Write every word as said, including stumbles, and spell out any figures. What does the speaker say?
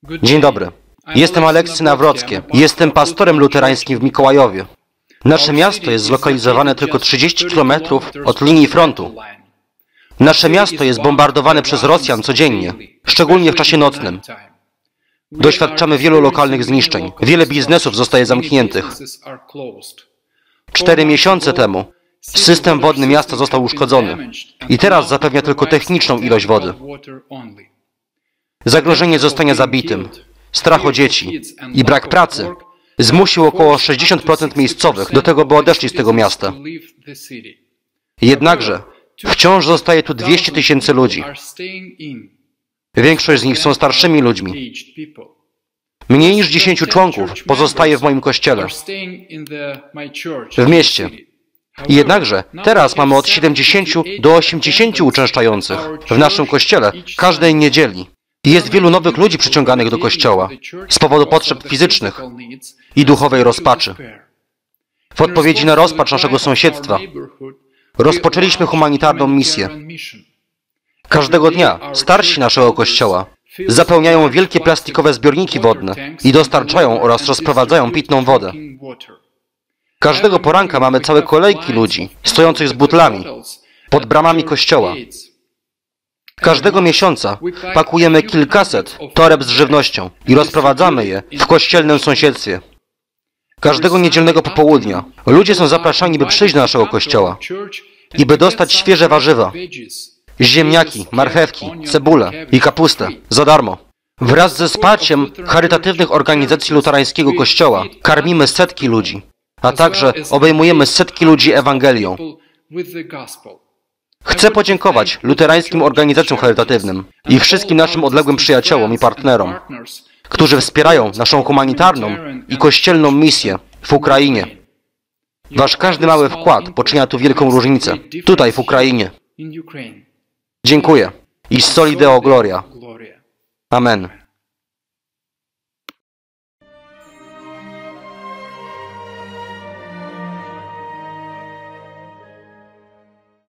Dzień dobry. Jestem Aleksy Nawrockie. Jestem pastorem luterańskim w Mikołajowie. Nasze miasto jest zlokalizowane tylko trzydzieści kilometrów od linii frontu. Nasze miasto jest bombardowane przez Rosjan codziennie, szczególnie w czasie nocnym. Doświadczamy wielu lokalnych zniszczeń. Wiele biznesów zostaje zamkniętych. Cztery miesiące temu system wodny miasta został uszkodzony i teraz zapewnia tylko techniczną ilość wody. Zagrożenie zostania zabitym, strach o dzieci i brak pracy zmusił około sześćdziesiąt procent miejscowych do tego, by odeszli z tego miasta. Jednakże wciąż zostaje tu dwieście tysięcy ludzi. Większość z nich są starszymi ludźmi. Mniej niż dziesięciu członków pozostaje w moim kościele, w mieście. Jednakże teraz mamy od siedemdziesięciu do osiemdziesięciu uczęszczających w naszym kościele każdej niedzieli. Jest wielu nowych ludzi przyciąganych do kościoła z powodu potrzeb fizycznych i duchowej rozpaczy. W odpowiedzi na rozpacz naszego sąsiedztwa rozpoczęliśmy humanitarną misję. Każdego dnia starsi naszego kościoła zapełniają wielkie plastikowe zbiorniki wodne i dostarczają oraz rozprowadzają pitną wodę. Każdego poranka mamy całe kolejki ludzi stojących z butlami pod bramami kościoła. Każdego miesiąca pakujemy kilkaset toreb z żywnością i rozprowadzamy je w kościelnym sąsiedztwie. Każdego niedzielnego popołudnia ludzie są zapraszani, by przyjść do naszego kościoła i by dostać świeże warzywa, ziemniaki, marchewki, cebulę i kapustę za darmo. Wraz ze wsparciem charytatywnych organizacji luterańskiego kościoła karmimy setki ludzi, a także obejmujemy setki ludzi Ewangelią. Chcę podziękować luterańskim organizacjom charytatywnym i wszystkim naszym odległym przyjaciołom i partnerom, którzy wspierają naszą humanitarną i kościelną misję w Ukrainie. Wasz każdy mały wkład poczynia tu wielką różnicę, tutaj w Ukrainie. Dziękuję. I Soli Deo Gloria. Amen.